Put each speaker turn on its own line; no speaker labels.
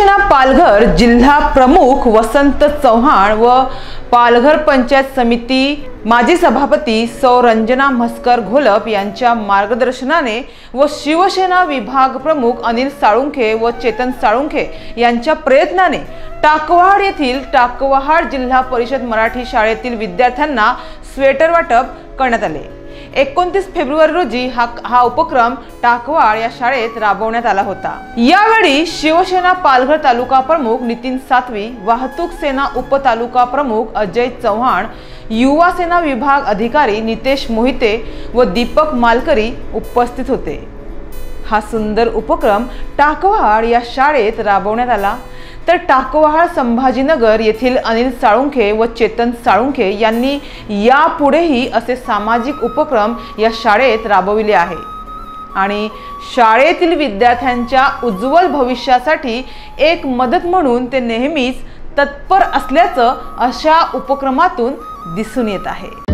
शिवसेना पालघर जिल्हा प्रमुख वसंत चव्हाण व पालघर पंचायत समिती माजी सभापती सौ रंजना म्हस्कर घोलप यांच्या मार्गदर्शनाने व शिवसेना विभाग प्रमुख अनिल साळुंखे व चेतन साळुंखे यांच्या प्रयत्नाने टाकवहाड येथील टाकवहाड जिल्हा परिषद मराठी शाळेतील विद्यार्थ्यांना स्वेटर वाटप करण्यात आले। 29 फेब्रुवारी रोजी हा उपक्रम टाकवहाड या शाळेत राबवण्यात आला होता। यावेळी शिवसेना पालघर तालुका प्रमुख नितीन सातवी, वाहतूक सेना उप तालुका प्रमुख अजय चव्हाण, युवा सेना विभाग अधिकारी नितेश मोहिते व दीपक मालकरी उपस्थित होते। हा सुंदर उपक्रम टाकवहाड या शाळेत राबवण्यात आला। तर टाकवहाड संभाजीनगर येथील अनिल साळुंखे व चेतन साळुंखे यांनी यापुढेही असे सामाजिक उपक्रम या शाळेत राबविले आहे आणि शाळेतील विद्यार्थ्यांच्या उज्ज्वल भविष्यासाठी एक मदत म्हणून ते नेहमीच तत्पर असल्याचं अशा उपक्रमातून दिसून येत आहे।